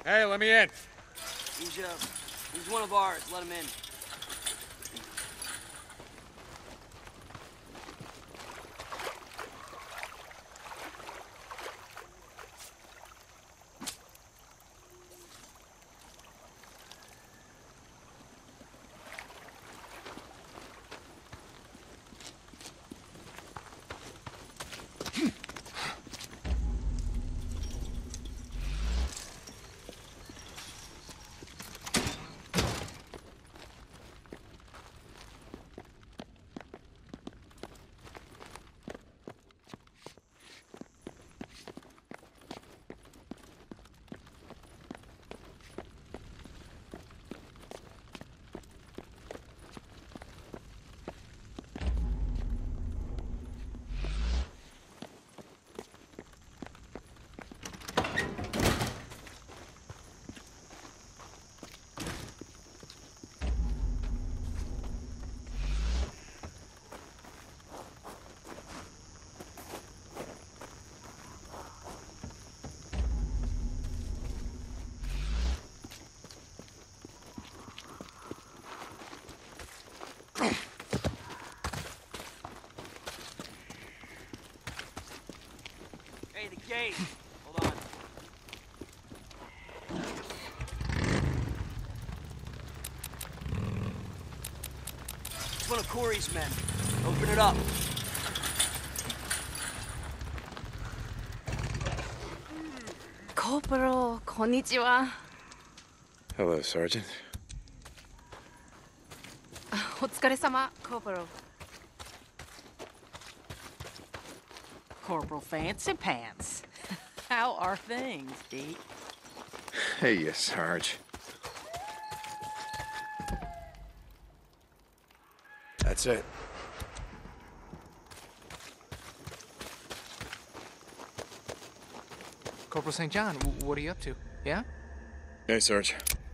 Hey, let me in. He's one of ours. Let him in. Hey, the gate! Hold on. It's one of Corey's men. Open it up. Corporal, konnichiwa. Hello, Sergeant. お疲れ様, Corporal. Corporal Fancy Pants. How are things, Deke? Hey, Sarge. That's it. Corporal St. John, what are you up to? Yeah? Hey, Sarge.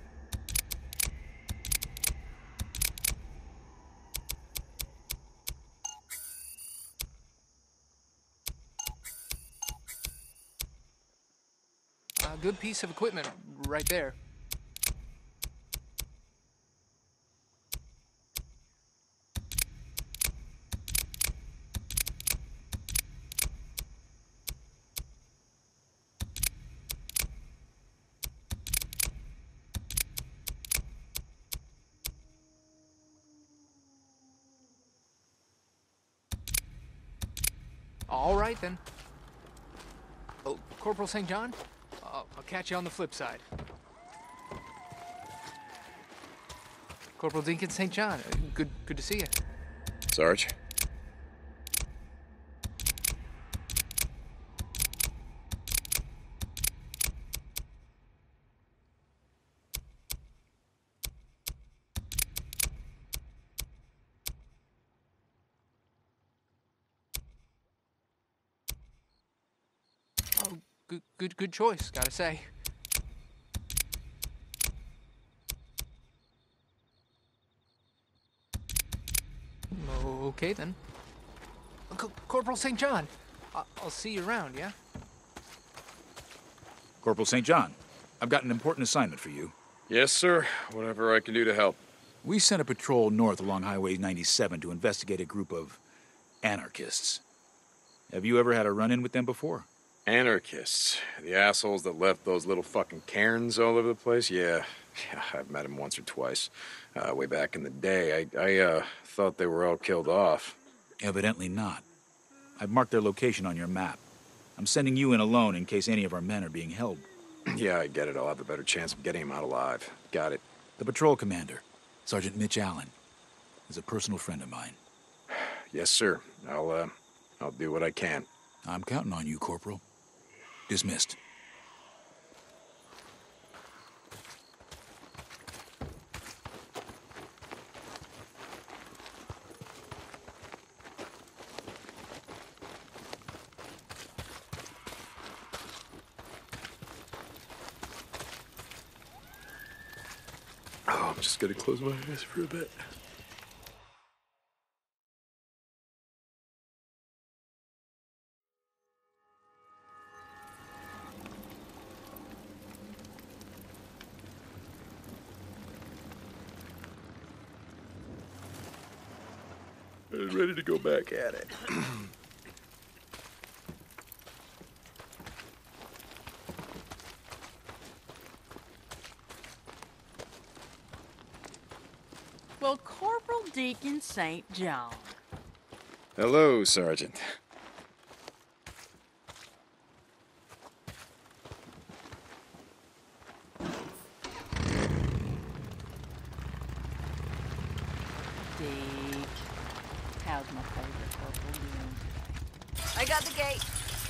Good piece of equipment right there. All right, then. Oh, Corporal St. John? I'll catch you on the flip side. Corporal Deacon St. John, good to see you. Sarge? Oh, good choice, gotta say. Okay, then. Corporal St. John, I'll see you around, yeah? Corporal St. John, I've got an important assignment for you. Yes, sir. Whatever I can do to help. We sent a patrol north along Highway 97 to investigate a group of anarchists. Have you ever had a run-in with them before? Anarchists. The assholes that left those little fucking cairns all over the place? Yeah, I've met them once or twice. Way back in the day. I thought they were all killed off. Evidently not. I've marked their location on your map. I'm sending you in alone in case any of our men are being held. Yeah, I get it. I'll have a better chance of getting him out alive. Got it. The patrol commander, Sergeant Mitch Allen, is a personal friend of mine. Yes, sir. I'll do what I can. I'm counting on you, Corporal. Dismissed. Oh, I'm just gonna close my eyes for a bit. I'm ready to go back at it. Well, Corporal Deacon St. John. Hello, Sergeant. Deke. How's my favorite corporal doing today? I got the gate.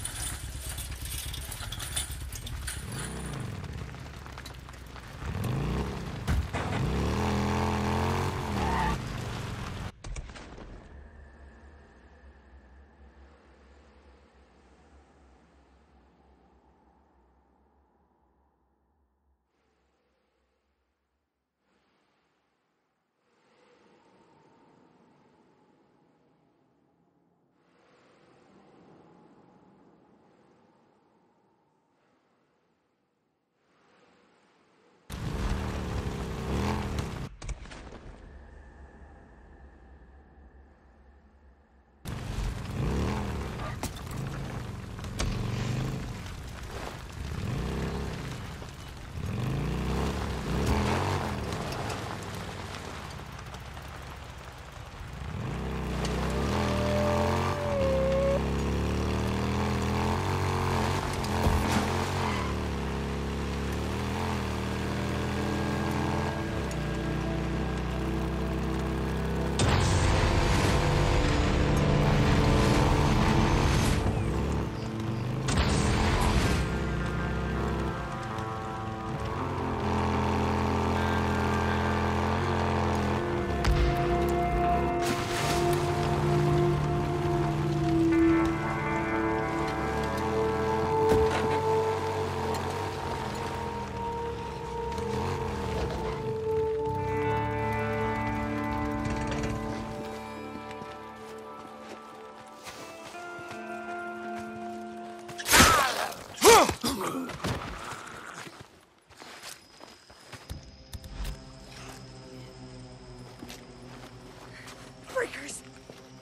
Breakers!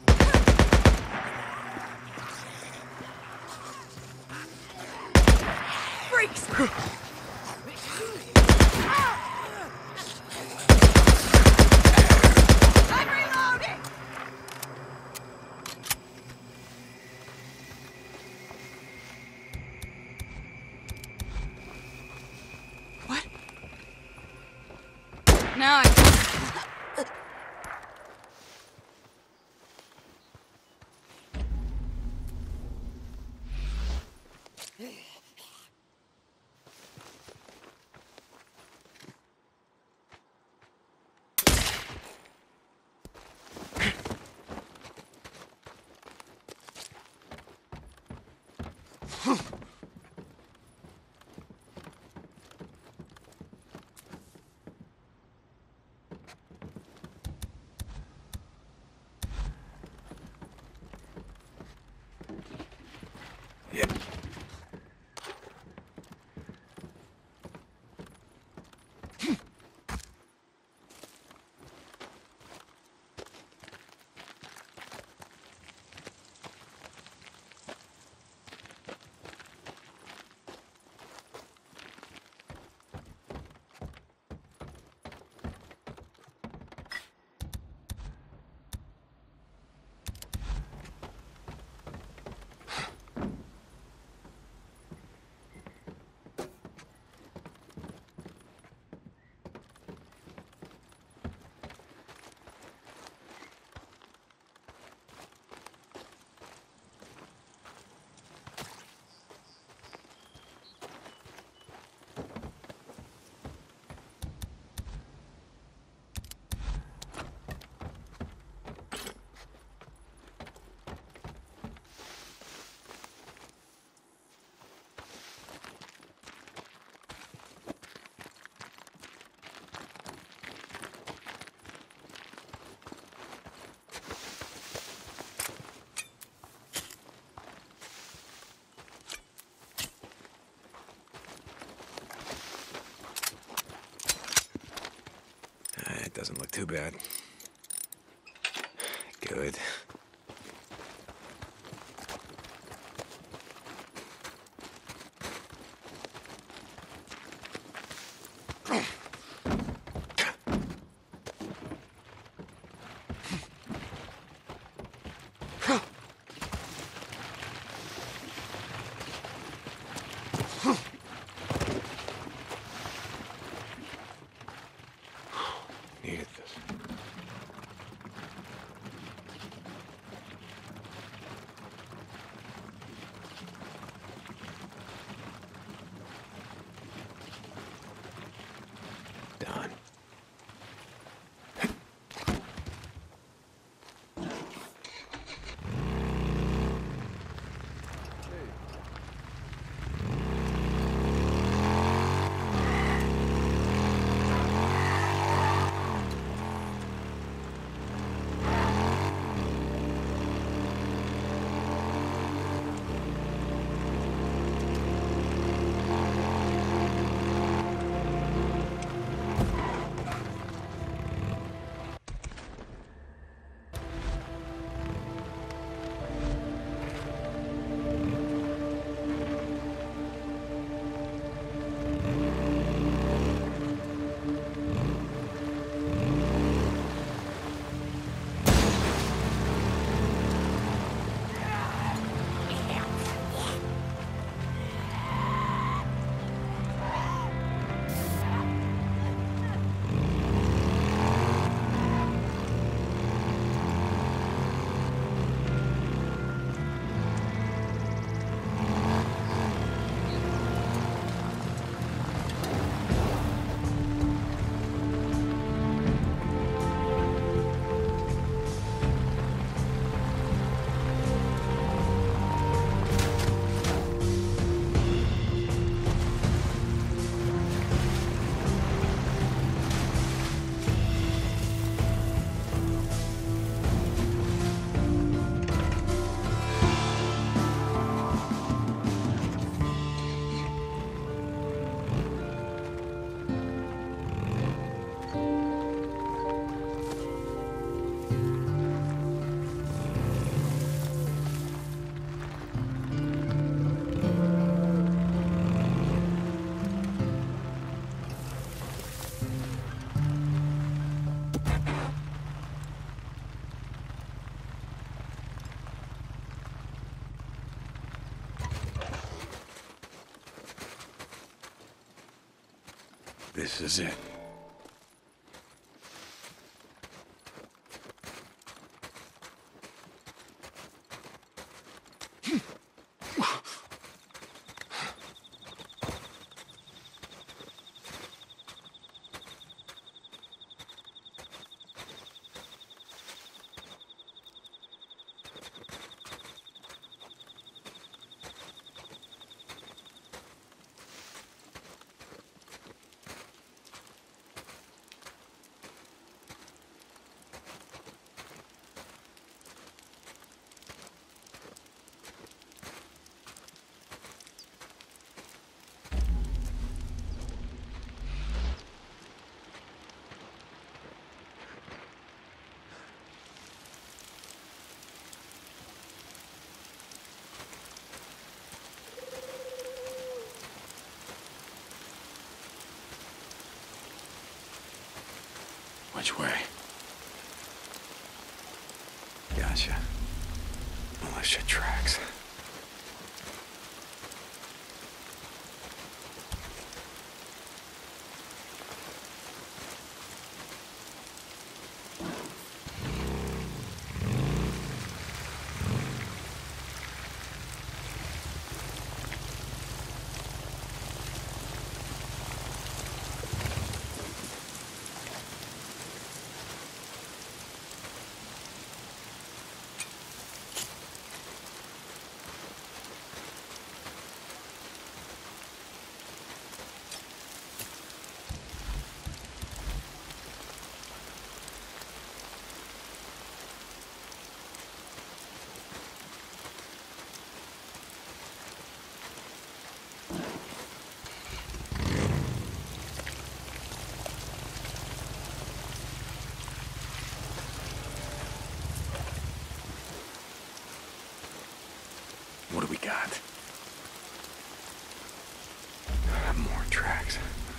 Freaks! I'm reloading! What? Now I... Yep. It doesn't look too bad. Good. Needed this. Done. This is it. Which way? Gotcha. Militia tracks. got? More tracks.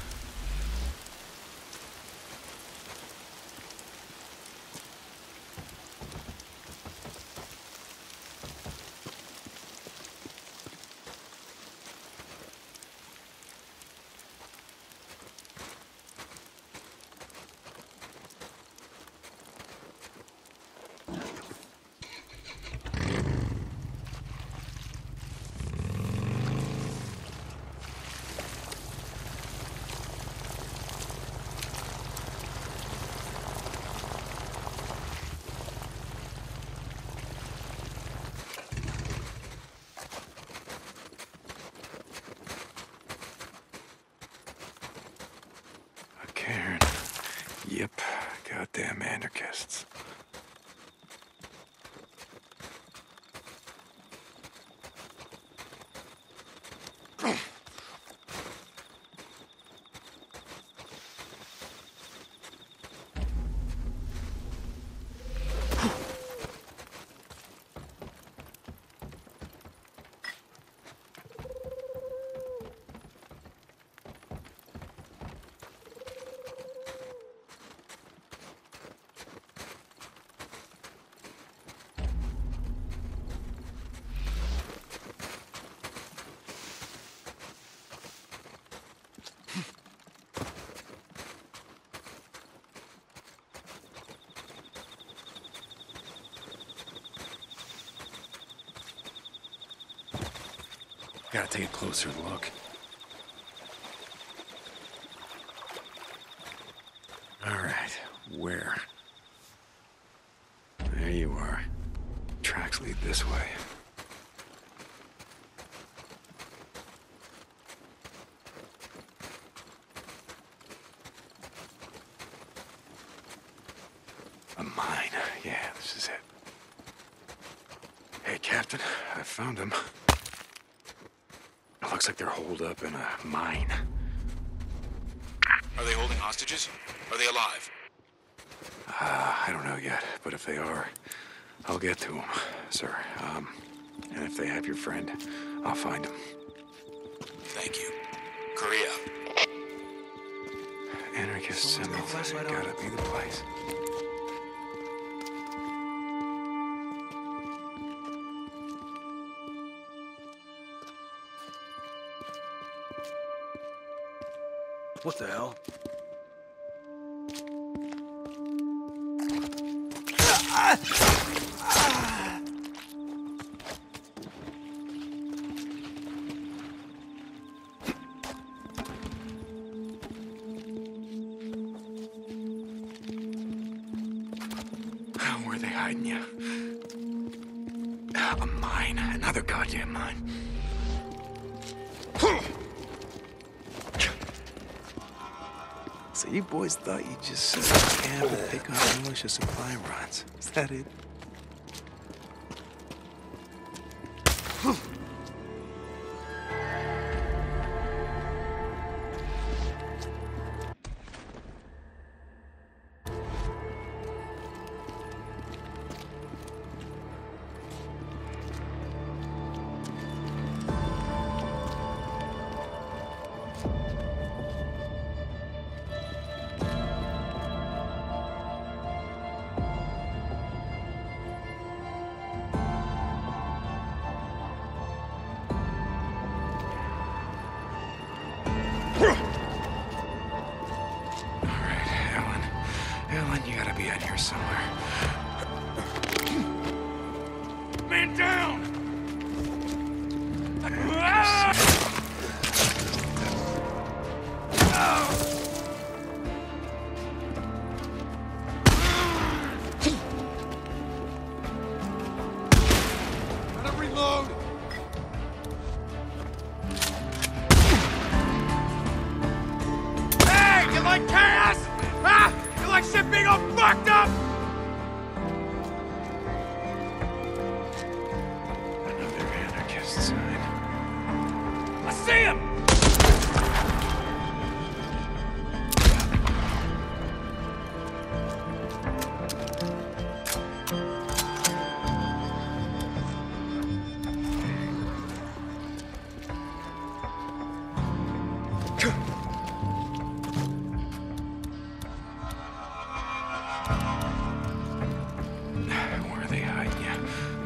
Karen. Yep, goddamn anarchists. Gotta take a closer look. All right, where? There you are. Tracks lead this way. A mine. Yeah, this is it. Hey, Captain, I found him. It looks like they're holed up in a mine. Are they holding hostages? Are they alive? I don't know yet, but if they are, I'll get to them, sir. And if they have your friend, I'll find him. Thank you. Korea. Anarchist symbols, gotta be the place. What the hell? Where are they hiding you? A mine. Another goddamn mine. So you boys thought you just set up camp and pick on militia supply runs. Is that it? Ellen, you gotta be out here somewhere. Man down! Gotta reload! Hey, you like chaos? Huh? You like shit being all fucked up? Another anarchist sign. I see him! Where are they hiding ya?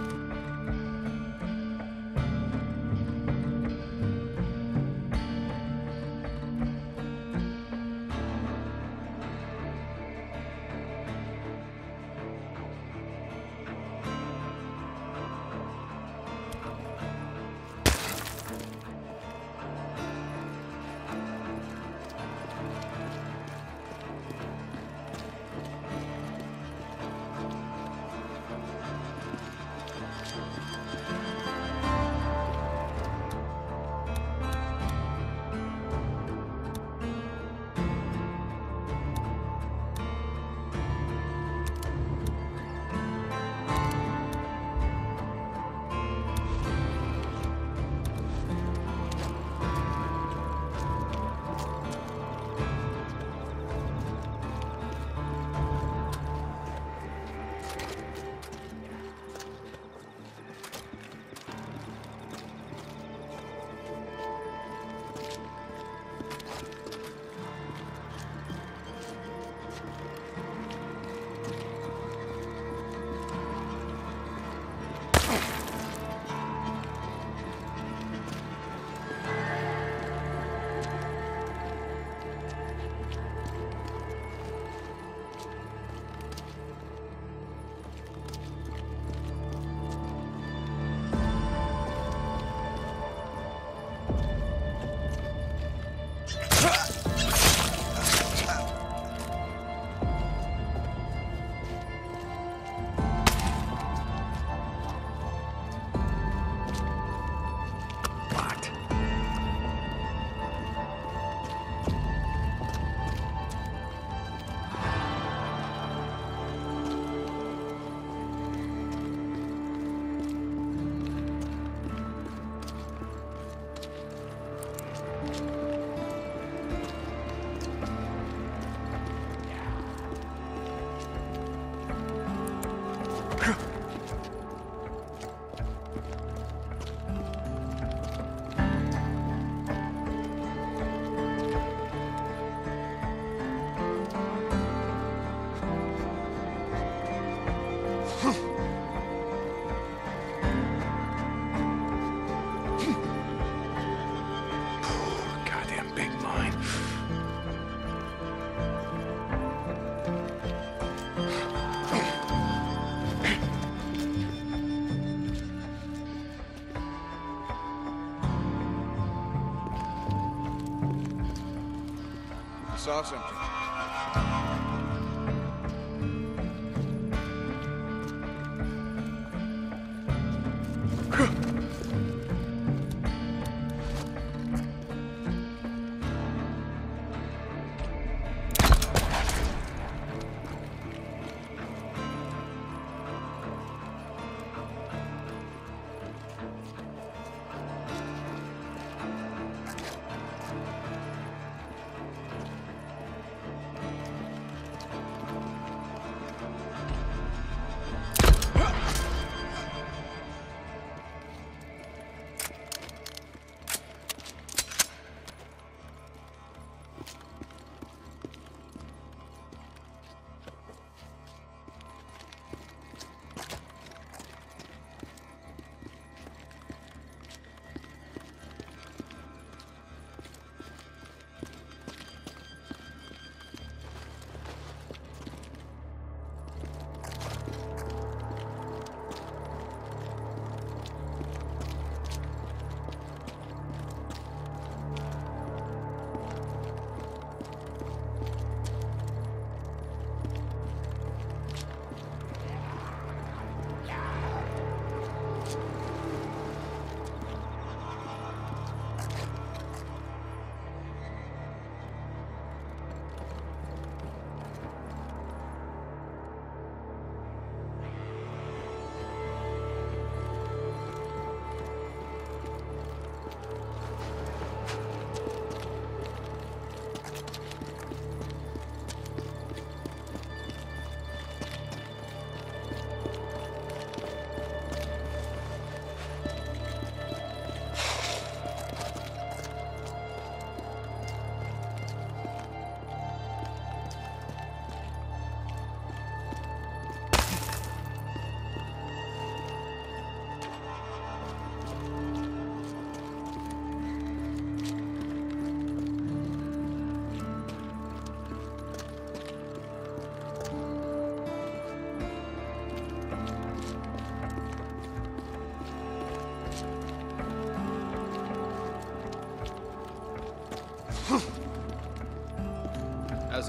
Saw something.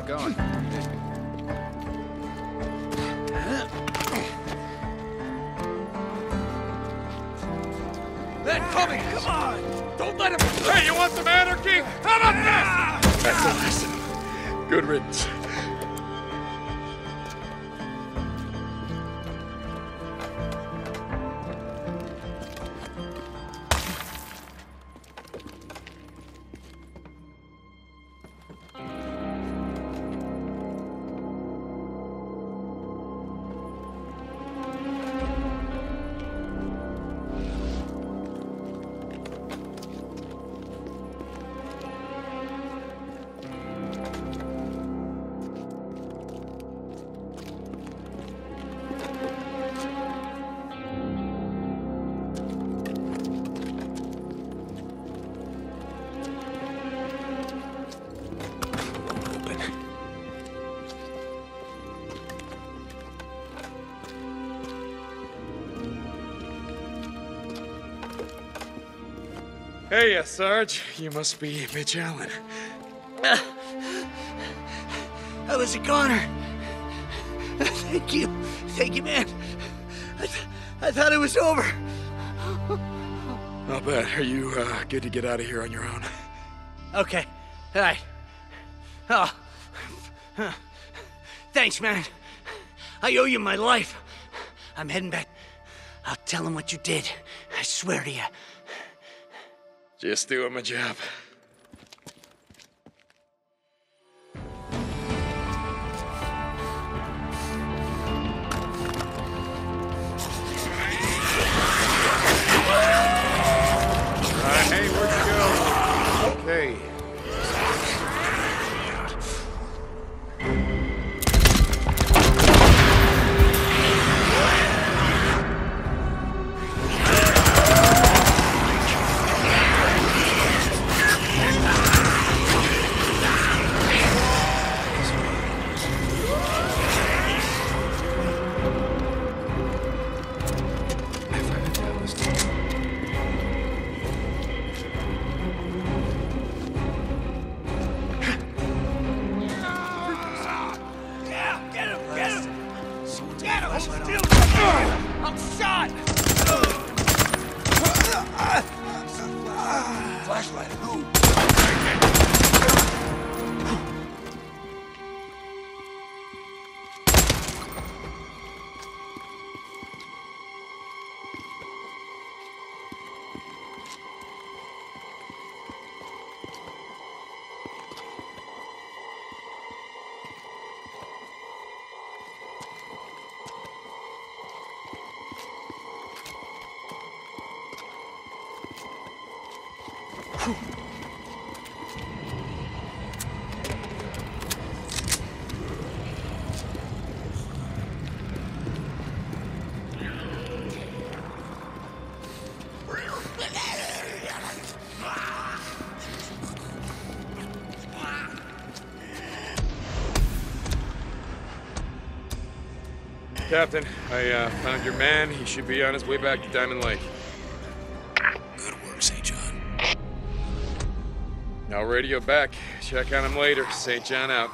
going. They're coming! Come on! Don't let him... Hey, you want some anarchy? How about this? That's a lesson. Good riddance. Hey, Sarge. You must be Mitch Allen. I was a goner. Thank you. Thank you, man. I thought it was over. Not bad. Are you good to get out of here on your own? Okay. All right. Oh. Thanks, man. I owe you my life. I'm heading back. I'll tell him what you did. I swear to you. Just doing my job. Hey, where'd you go? Okay. Captain, I found your man. He should be on his way back to Diamond Lake. Good work, St. John. I'll radio back. Check on him later. St. John out.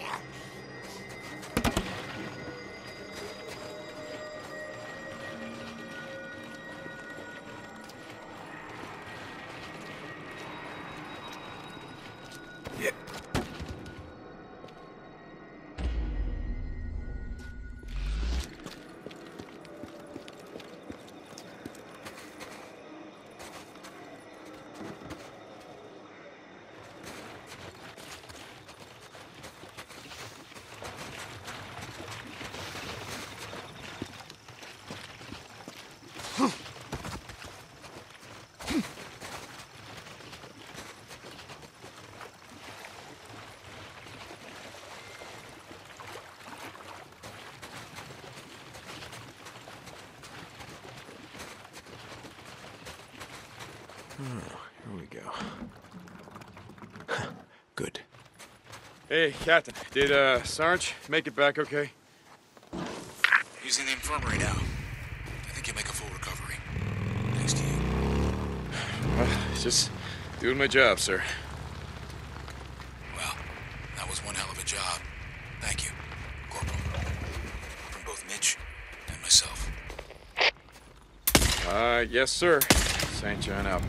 Here we go. Good. Hey, Captain. Did, Sarge make it back okay? He's in the infirmary now. I think he'll make a full recovery. Thanks to you. Well, just doing my job, sir. Well, that was one hell of a job. myself. Yes, sir. St. John out.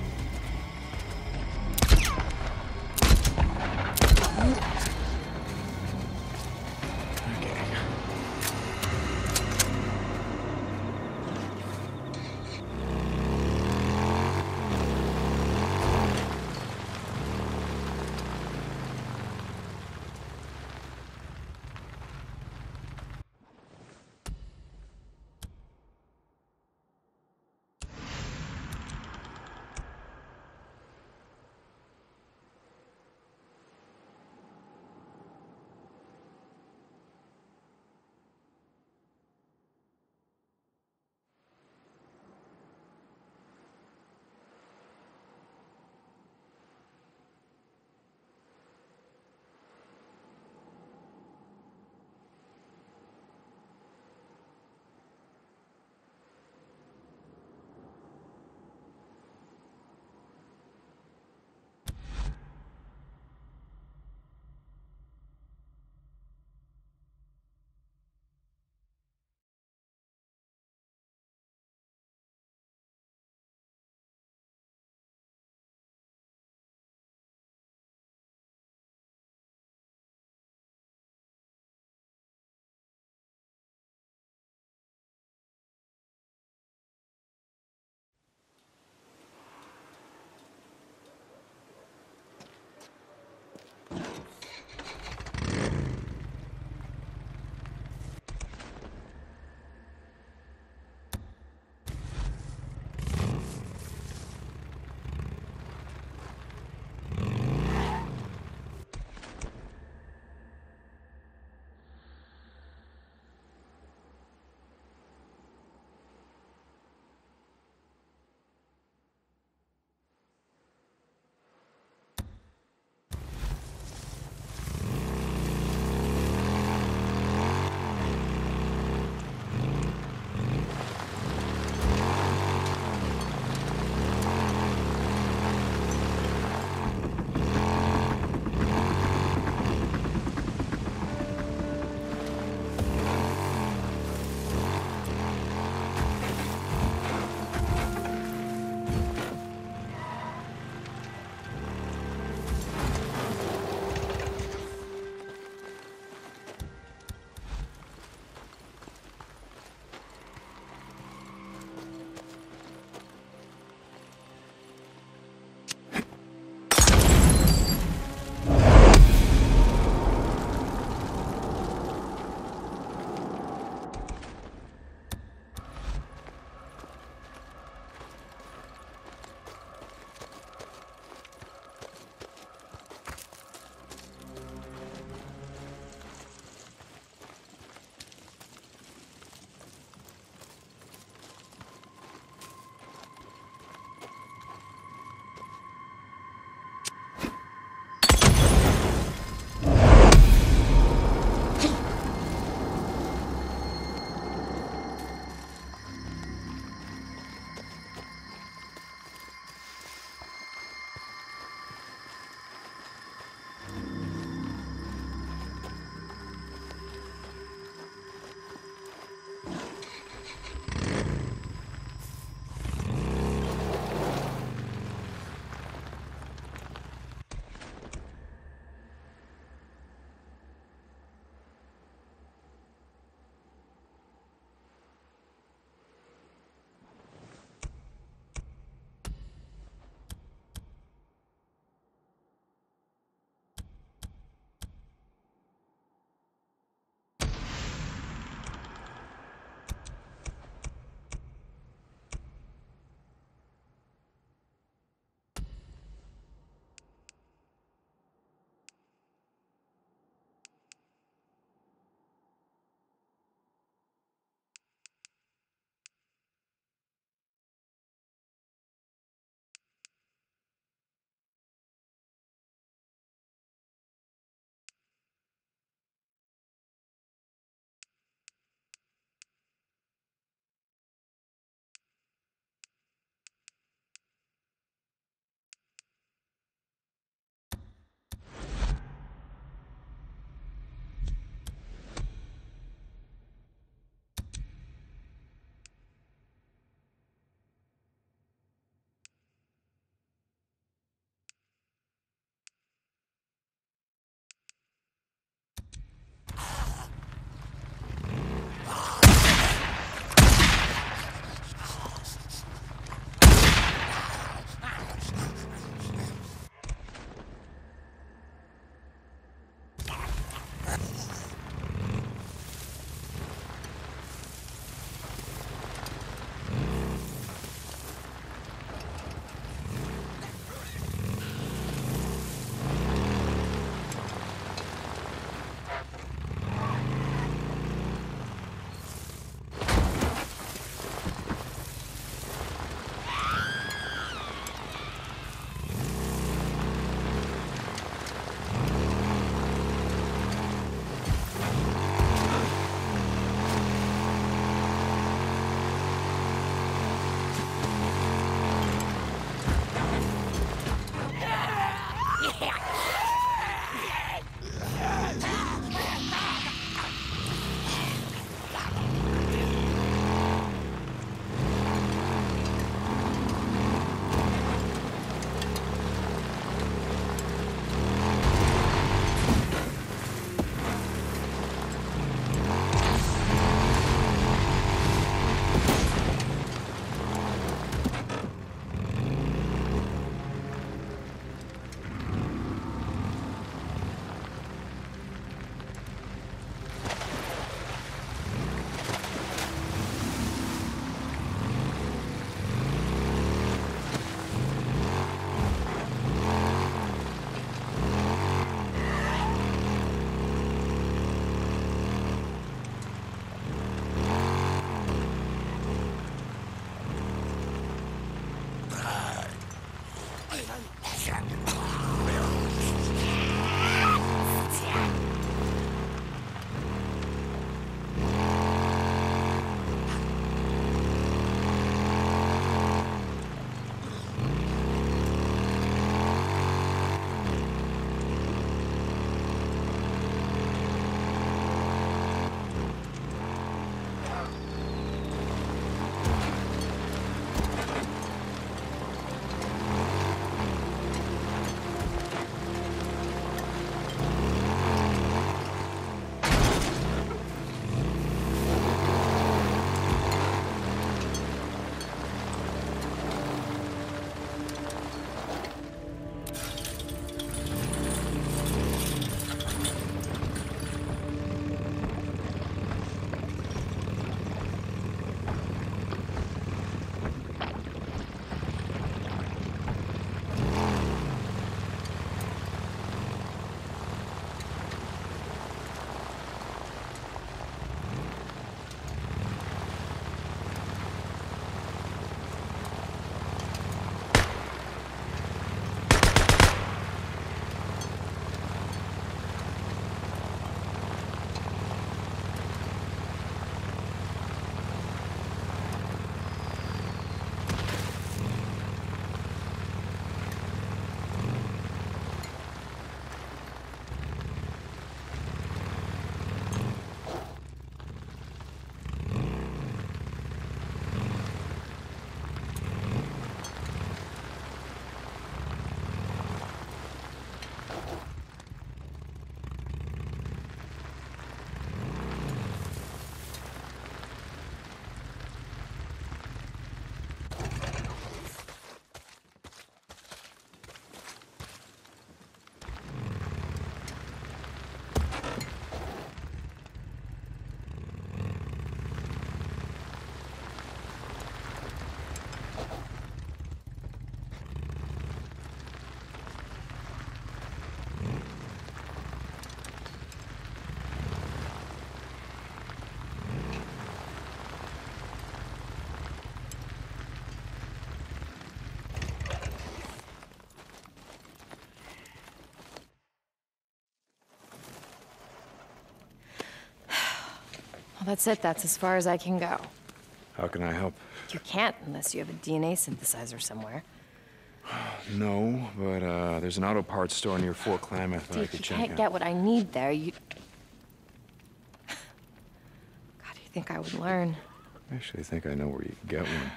That's it. That's as far as I can go. How can I help? You can't unless you have a DNA synthesizer somewhere. No, but there's an auto parts store near Fort Klamath that I Dude, could you check can't out. get what I need there. You... God, you think I would learn? I actually think I know where you can get one.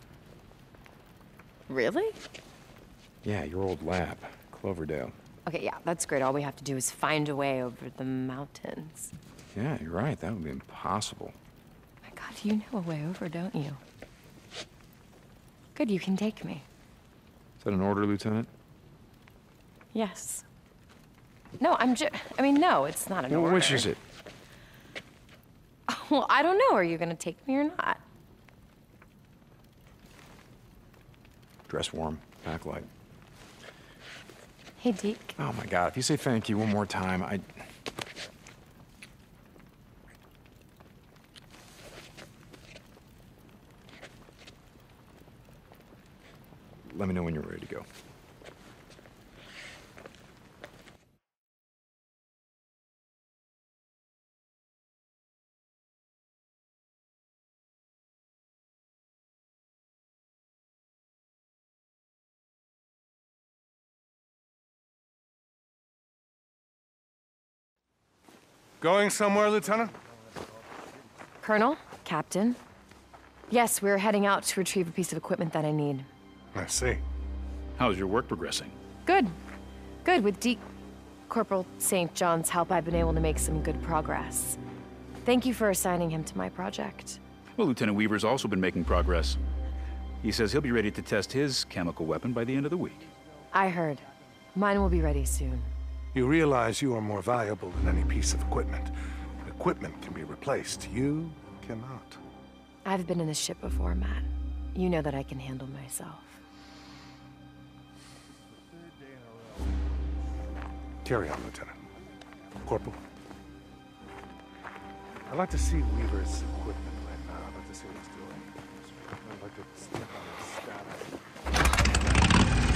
Really? Yeah, your old lab, Cloverdale. Okay, yeah, that's great. All we have to do is find a way over the mountains. Yeah, you're right. That would be impossible. My God, you know a way over, don't you? Good, you can take me. Is that an order, Lieutenant? Yes. No, I mean, no, it's not an order. Which is it? Well, I don't know. Are you gonna take me or not? Dress warm, pack light. Hey, Deke. Oh my God, if you say thank you one more time, Let me know when you're ready to go. Going somewhere, Lieutenant? Colonel? Captain? Yes, we're heading out to retrieve a piece of equipment that I need. I see. How's your work progressing? Good. Good. With Corporal St. John's help, I've been able to make some good progress. Thank you for assigning him to my project. Well, Lieutenant Weaver's also been making progress. He says he'll be ready to test his chemical weapon by the end of the week. I heard. Mine will be ready soon. You realize you are more valuable than any piece of equipment. Equipment can be replaced. You cannot. I've been in this ship before, Matt. You know that I can handle myself. Carry on, Lieutenant. Corporal. I'd like to see Weaver's equipment right now. I'd like to see what he's doing. I'd like to see on his status.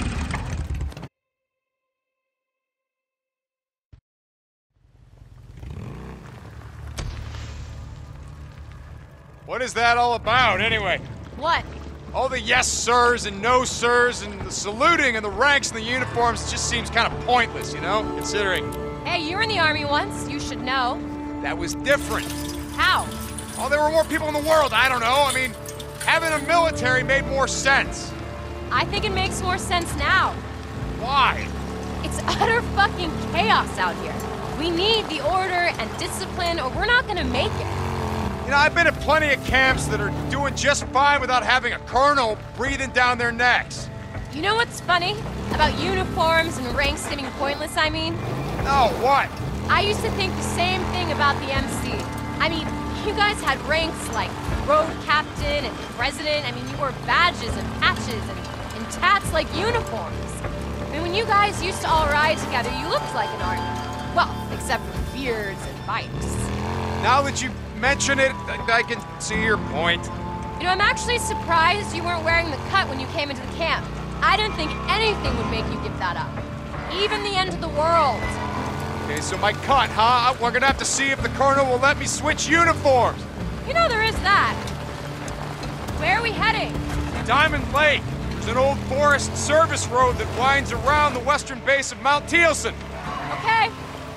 What is that all about, anyway? What? All the yes sirs and no sirs and the saluting and the ranks and the uniforms just seems kind of pointless, you know, considering Hey, you were in the army once. You should know. that was different. How? Oh, there were more people in the world, I don't know. I mean, having a military made more sense. I think it makes more sense now. Why? It's utter fucking chaos out here. We need the order and discipline or we're not gonna make it. You know, I've been at plenty of camps that are doing just fine without having a colonel breathing down their necks. You know what's funny? About uniforms and ranks seeming pointless, I mean? No, what? I used to think the same thing about the MC. I mean, you guys had ranks like road captain and president. I mean, you wore badges and patches and tats like uniforms. I mean, when you guys used to all ride together, you looked like an army. Well, except for beards and bikes. Now that you mention it, I can see your point. You know, I'm actually surprised you weren't wearing the cut when you came into the camp. I didn't think anything would make you give that up. Even the end of the world. Okay, so my cut, huh? We're gonna have to see if the colonel will let me switch uniforms. You know there is that. Where are we heading? Diamond Lake. There's an old forest service road that winds around the western base of Mount Thielsen. Okay.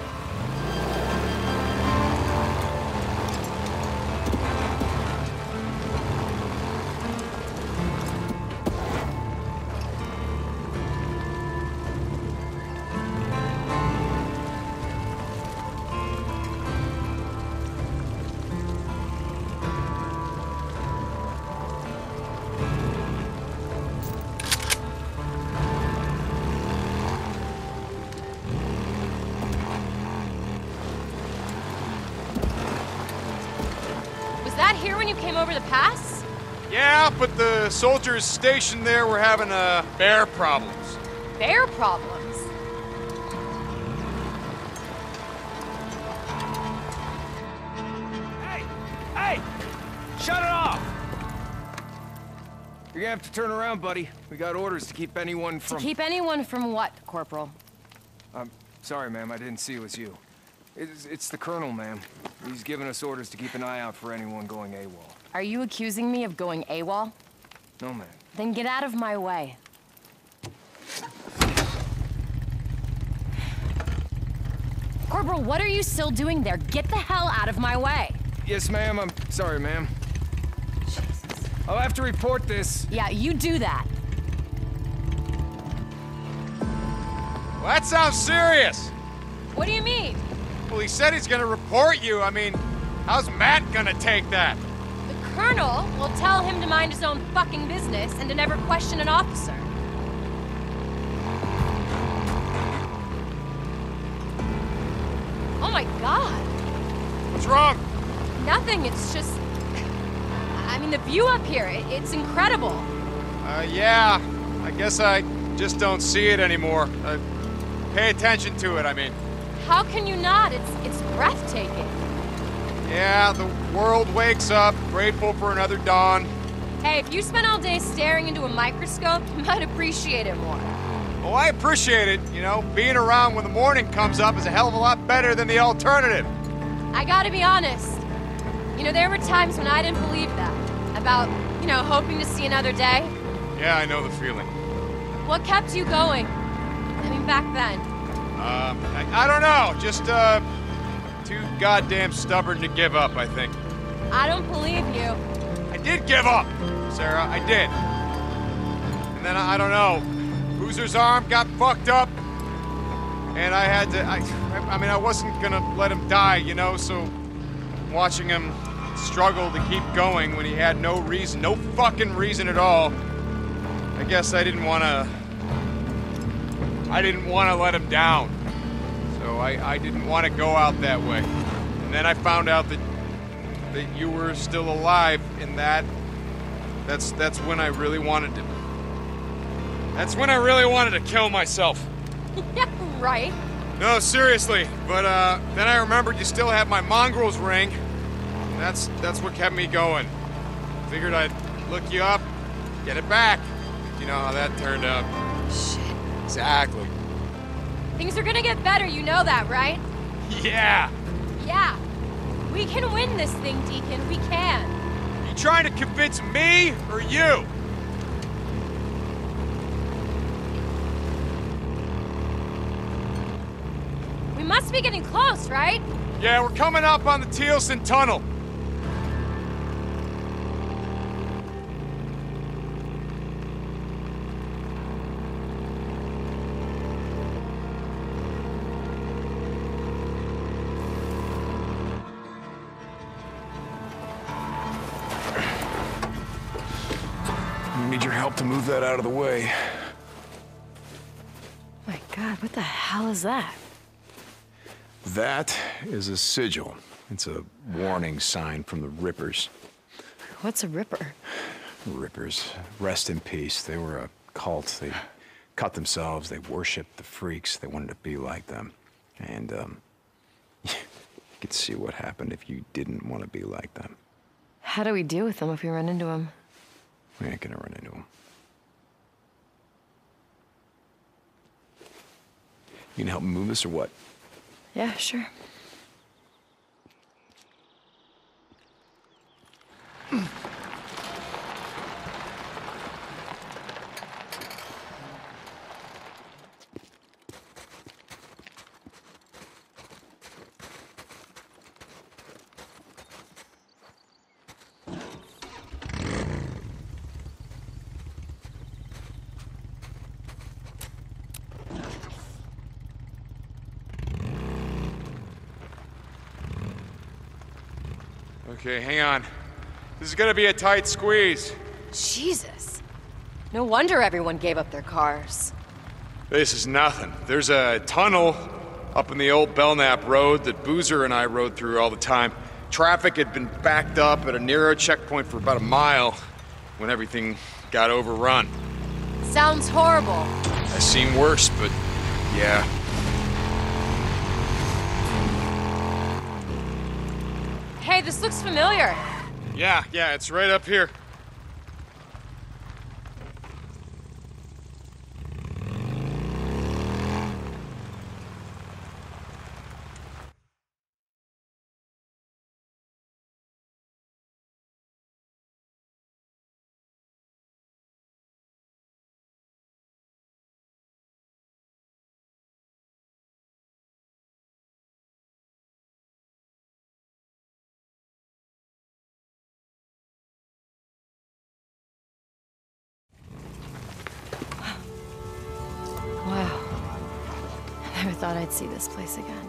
Here when you came over the pass? Yeah, but the soldiers stationed there were having bear problems. Bear problems? Hey! Hey! Shut it off! You're gonna have to turn around, buddy. We got orders to keep anyone from... To keep anyone from what, Corporal? Sorry, ma'am. I didn't see it was you. It's the Colonel, ma'am. He's given us orders to keep an eye out for anyone going AWOL. Are you accusing me of going AWOL? No, man. Then get out of my way. Corporal, what are you still doing there? Get the hell out of my way. Yes, ma'am. I'm sorry, ma'am. I'll have to report this. Yeah, you do that. Well, that sounds serious. What do you mean? Well, he said he's gonna report you. I mean, how's Matt gonna take that? The colonel will tell him to mind his own fucking business and to never question an officer. Oh my god. What's wrong? Nothing, it's just... I mean, the view up here, it's incredible. Yeah. I guess I just don't see it anymore. Pay attention to it, I mean. How can you not? It's breathtaking. Yeah, the world wakes up, grateful for another dawn. Hey, if you spent all day staring into a microscope, you might appreciate it more. Oh, I appreciate it. You know, being around when the morning comes up is a hell of a lot better than the alternative. I gotta be honest. You know, there were times when I didn't believe that. About, you know, hoping to see another day. Yeah, I know the feeling. What kept you going? I mean, back then. I don't know. Just, too goddamn stubborn to give up, I think. I don't believe you. I did give up, Sarah. I did. And then, I don't know. Boozer's arm got fucked up. And I had to, I mean, I wasn't gonna let him die, you know, so watching him struggle to keep going when he had no reason, no fucking reason at all, I guess I didn't want to let him down. So I didn't want to go out that way. And then I found out that you were still alive, and that's when I really wanted to. That's when I really wanted to kill myself. Yeah, right. No, seriously. But then I remembered you still have my mongrel's ring. And that's what kept me going. Figured I'd look you up, get it back. You know how that turned out. Shit. Exactly. Things are gonna get better, you know that, right? Yeah. Yeah. We can win this thing, Deacon. We can. You trying to convince me or you? We must be getting close, right? Yeah, we're coming up on the Tealson Tunnel. We need your help to move that out of the way. My God, what the hell is that? That is a sigil. It's a warning sign from the Rippers. What's a Ripper? Rippers. Rest in peace. They were a cult. They cut themselves. They worshipped the freaks. They wanted to be like them. And, you could see what happened if you didn't want to be like them. How do we deal with them if we run into them? We ain't gonna run into them. You can help me move this or what? Yeah, sure. Okay, hang on. This is gonna be a tight squeeze. Jesus. No wonder everyone gave up their cars. This is nothing. There's a tunnel up in the old Belknap Road that Boozer and I rode through all the time. Traffic had been backed up at a narrow checkpoint for about a mile when everything got overrun. Sounds horrible. I've seen worse, but yeah. Hey, this looks familiar. Yeah, it's right up here. thought I'd see this place again.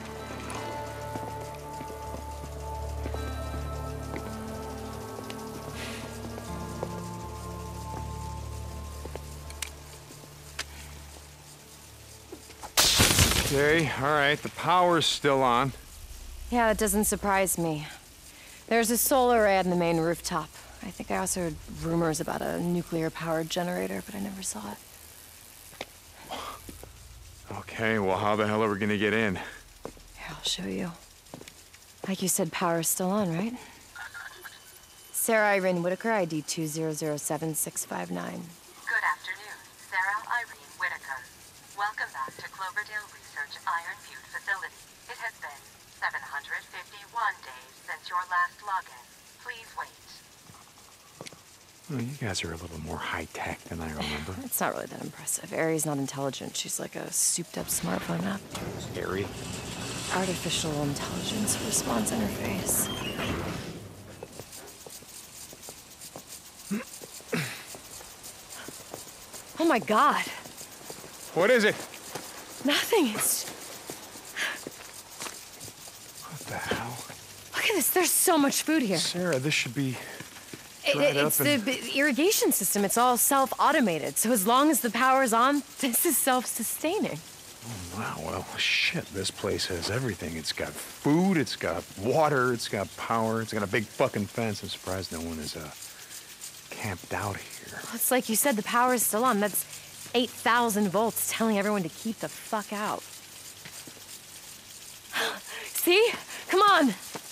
Okay, all right, the power's still on. Yeah, that doesn't surprise me. There's a solar array on the main rooftop. I think I also heard rumors about a nuclear-powered generator, but I never saw it. Okay, well, how the hell are we gonna get in? Here, I'll show you. Like you said, power's still on, right? Sarah Irene Whitaker, ID 2007659. Good afternoon, Sarah Irene Whitaker. Welcome back to Cloverdale Research Iron Butte facility. It has been 751 days since your last login. Please wait. Well, you guys are a little more high-tech than I remember. It's not really that impressive. Ari's not intelligent. She's like a souped-up smartphone app. Ari? Artificial intelligence response interface. Oh my god. What is it? Nothing. It's... What the hell? Look at this. There's so much food here. Sarah, this should be dried up It's the irrigation system. It's all self-automated. So as long as the power's on, this is self-sustaining. Oh, wow, well, shit, this place has everything. It's got food, it's got water, it's got power, it's got a big fucking fence. I'm surprised no one is, camped out here. Well, it's like you said, the power's still on. That's 8,000 volts telling everyone to keep the fuck out. See? Come on!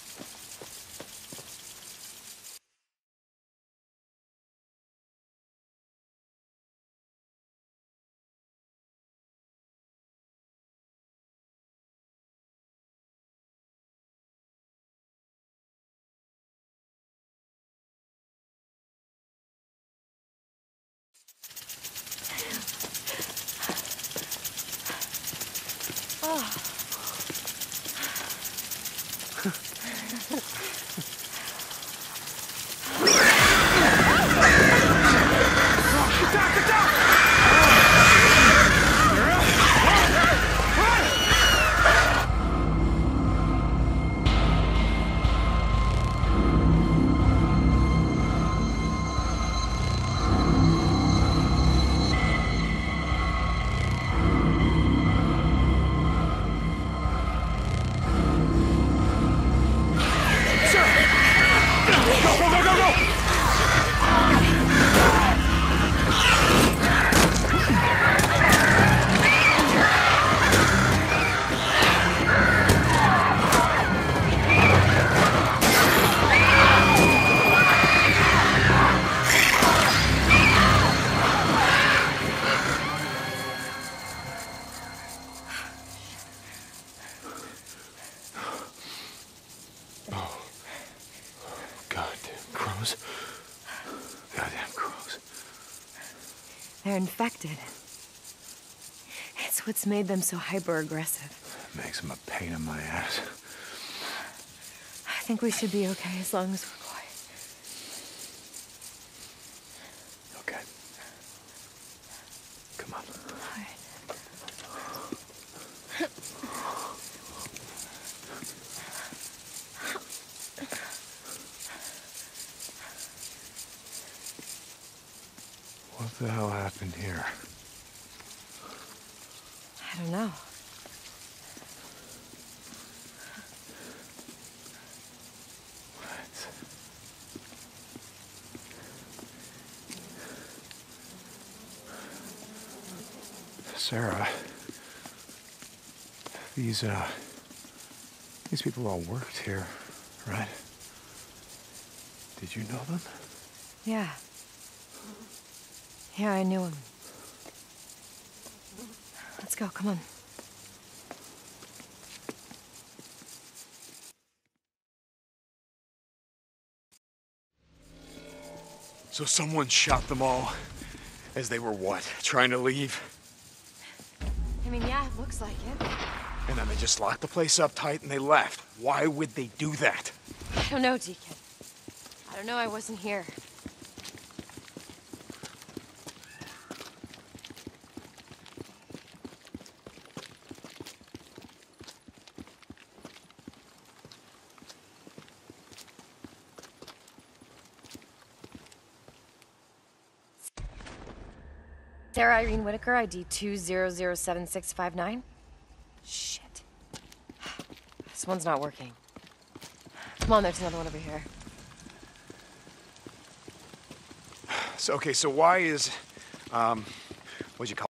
They're infected. It's what's made them so hyper-aggressive. Makes them a pain in my ass. I think we should be okay as long as we're quiet. Okay. Come on. All right. What the hell happened here? I don't know. What? Sarah, these people all worked here, right? Did you know them? Yeah. Yeah, I knew him. Let's go, come on. So someone shot them all as they were what? Trying to leave? I mean, yeah, it looks like it. And then they just locked the place up tight and they left. Why would they do that? I don't know, Deacon. I don't know, I wasn't here. Sarah Irene Whitaker, ID 2007659. Shit. This one's not working. Come on, there's another one over here. So, okay, so why is, what'd you call